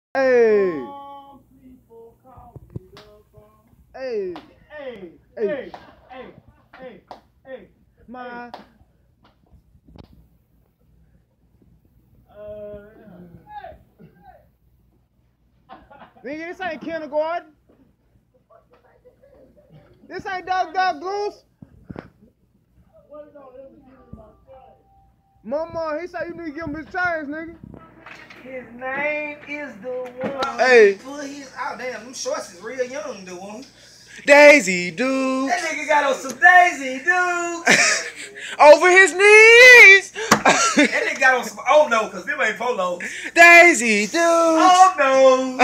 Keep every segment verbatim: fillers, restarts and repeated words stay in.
Hey. Hey. Hey, Hey. hey, hey, hey, hey. My. Uh, Nigga, this ain't kindergarten. This ain't Duck Duck Goose. Mama, he said you need to give him his change, nigga. His name is the one. Hey. Put his out. Damn, them shorts is real young, the one. Daisy Duke. That nigga got on some Daisy, dude. Over his knees. That nigga got on some. Oh no, cause them ain't polo. Daisy Duke. Oh no.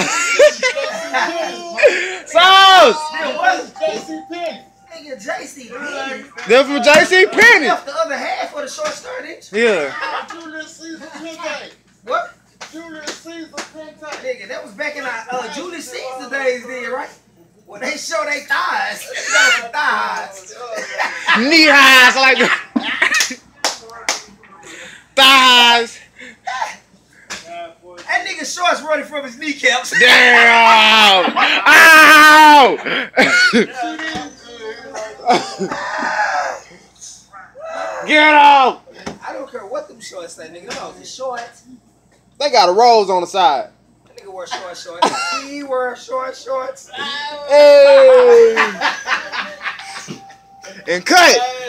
Sauce. Still what? J C Penney. Nigga, J C Penney. They're from J C Penney. Left the other half of the short skirt, didn't you? Yeah. Julius Caesar Pente. What? Julius Caesar Pente. Nigga, that was back in our uh, Julius Caesar days, then, right? When they show they thighs. They got some thighs. Knee highs like that. Thighs. That nigga shorts running from his kneecaps. Damn. Ow. Get off. I don't care what them shorts say, nigga. Them was shorts. They got a rose on the side. That nigga wear short shorts. He wear short shorts. Hey. And cut.